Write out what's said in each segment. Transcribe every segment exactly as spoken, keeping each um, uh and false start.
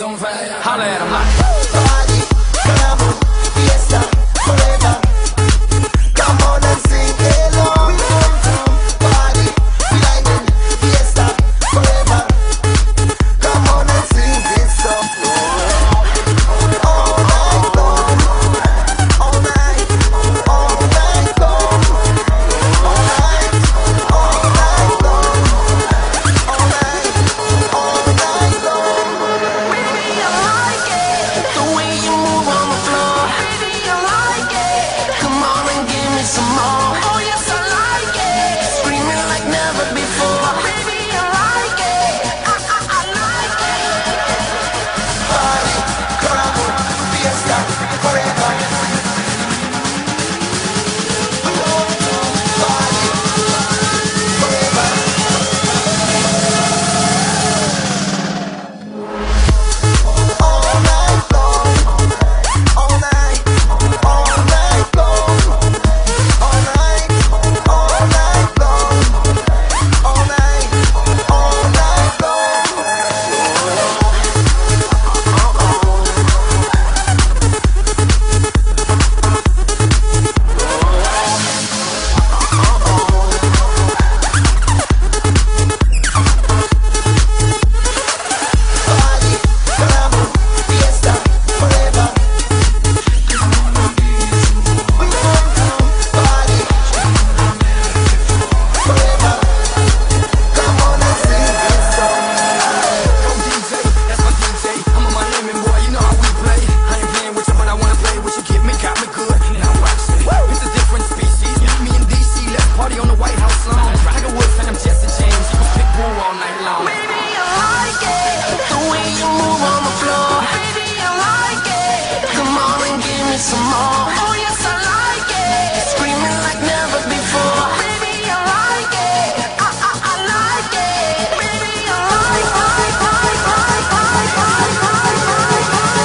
on fire. Holla at 'em like Party, glamour, fiesta, forever. Come on and sing along. Party, lightning, fiesta, forever. Come on and sing this song. All night long, all night, all night long, all night, all night long, all night, all night long. Baby, I like it, the way you move on the floor. Baby, I like it, come on and give me some more. Oh yes, I like it, screaming like never before. Baby, I like it, I, I, I like it. Party, glamour, fiesta, forever. Party, forever. All night long, all night, all night long, all night, all night long, all night, all night long. Party, glamour, fiesta, forever. Party, forever. Come on and sing this song. Yo, D J, that's my D J. I'm on my lemon, boy, you know how we play. I ain't playing with you, but I wanna play with you. Get me, got me good. Now watch me. It's a different species. Me and D C, let's party on the White House lawn. Tiger Woods and I'm Jesse James. You can pick Boo all night long. Baby, I like it, the way you move on the floor. Baby, I like it, come on and give me some more. Oh yes, I like it, screaming like never before. Baby, I like it, I, I, I like it. Baby, I like, like, like, like, like, like, like,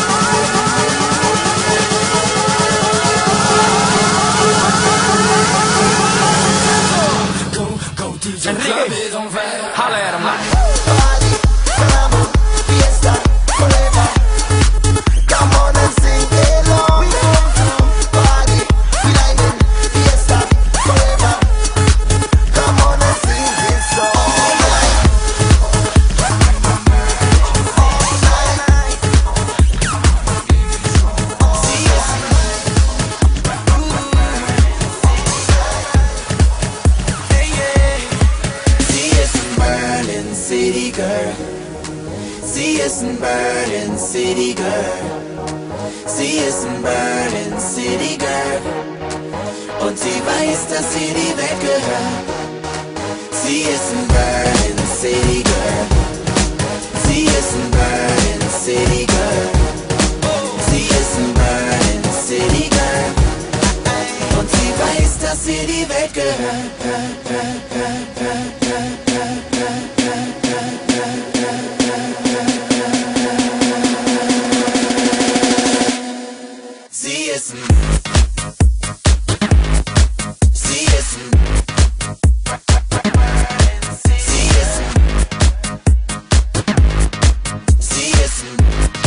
Go, go, D J. Club is on fire. Holla at 'em like Party, glamour, fiesta, forever. Come on and sing along. Party, lightning, fiesta, forever. Come on and sing this song. All night, all night. See us. See us in Berlin City, girl. See us in Berlin City, girl. Sie ist in Berlin City, girl. Und sie weiß, dass sie die Welt gehört. Sie ist in Berlin City, girl. Sie ist in Berlin City, girl. Sie ist in Berlin City, girl. Und sie weiß, dass sie die Welt gehört. Sie ist ein Sie ist ein Sie ist ein Sie ist ein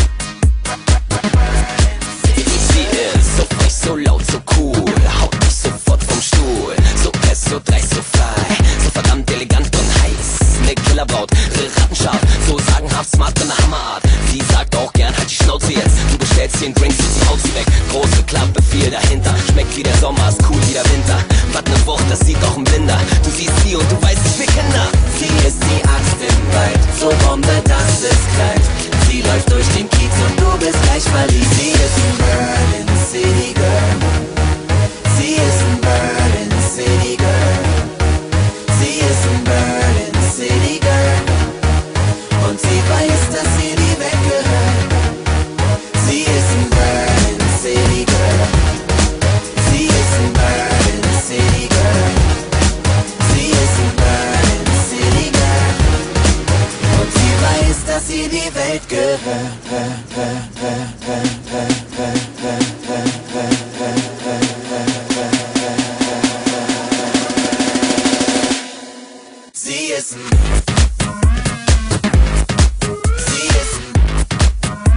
Sie ist so frech, so laut, so cool, haut mich sofort vom Stuhl. So fest, so dreist, so frei, so verdammt elegant und heiß. Ne Killerbraut, rattenscharf, so sagenhaft smart und Hammerart. Die sagt auch gern, halt die Schnauze jetzt. Du bestellst den Drink, sie haut sie weg. Große Klappe, viel dahinter. Schmeckt wie der Sommer, ist cool wie der Winter. Was ne Wucht, das sieht auch ein Blinder. Du siehst sie und du weißt, ich will Kinder. Sie ist die Axt im Wald, so Bombe, das ist kalt. Sie läuft durch den Kiez und du bist gleich verliebt. Sie ist in Berlin City, girl. Sie ist in Berlin City, girl. Sie ist in Berlin City, girl. Und sie weiß, dass sie die Welt gehört. Sie ist in Berlin City, girl. Sie ist in Berlin City, girl. Sie ist in Berlin City, girl. Und sie weiß, dass sie die Welt gehört. Sie ist ein Sie ist ein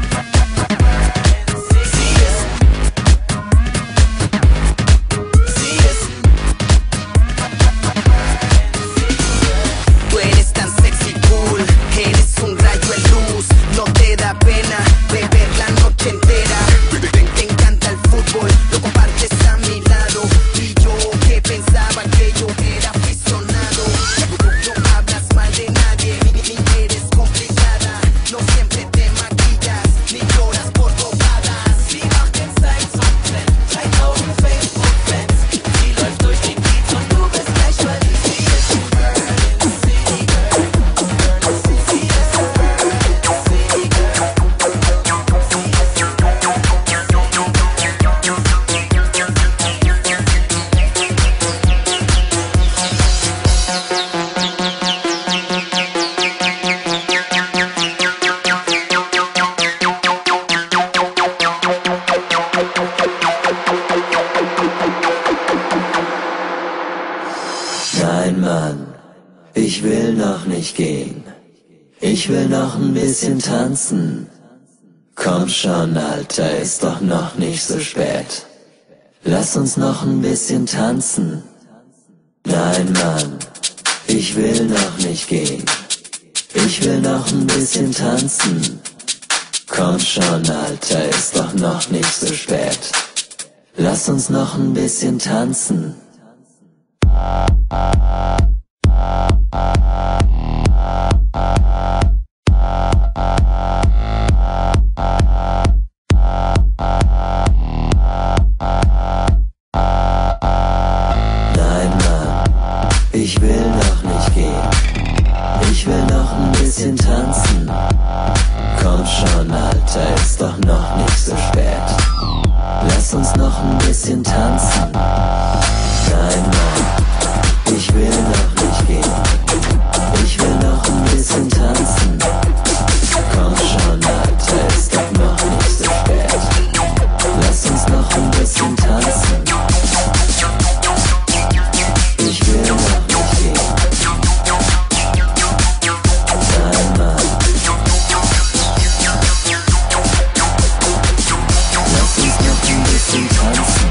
Ich will noch nicht gehen. Ich will noch ein bisschen tanzen. Komm schon, Alter, ist doch noch nicht so spät. Lass uns noch ein bisschen tanzen. Nein, Mann, ich will noch nicht gehen. Ich will noch ein bisschen tanzen. Komm schon, Alter, ist doch noch nicht so spät. Lass uns noch ein bisschen tanzen. Nein, Mann, ich will noch nicht gehen. Ich will noch ein bisschen tanzen. Komm schon, Alter, ist doch noch nicht so spät. Lass uns noch ein bisschen tanzen. Nein, Mann, ich will noch nicht gehen. Ich will noch ein bisschen tanzen. Komm schon, Alter, ist doch noch nicht so spät. Lass uns noch ein bisschen tanzen. Ich will noch nicht gehen. Nein, Mann. Lass uns noch ein bisschen tanzen.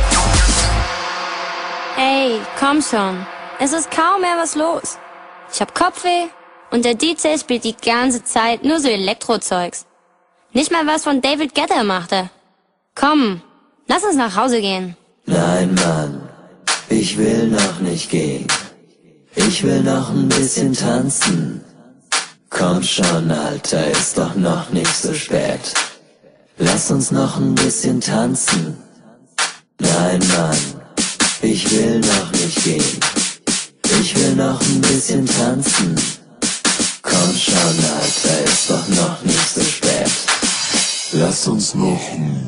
Ey, komm schon. Es ist kaum mehr was los. Ich hab Kopfweh und der D J spielt die ganze Zeit nur so Elektrozeugs. Nicht mal was von David Guetta machte. Komm, lass uns nach Hause gehen. Nein, Mann, ich will noch nicht gehen. Ich will noch ein bisschen tanzen. Komm schon, Alter, ist doch noch nicht so spät. Lass uns noch ein bisschen tanzen. Nein, Mann, ich will noch nicht gehen. Ich will noch ein bisschen tanzen. Komm schon, Alter, ist doch noch nicht so spät. Lass uns noch ein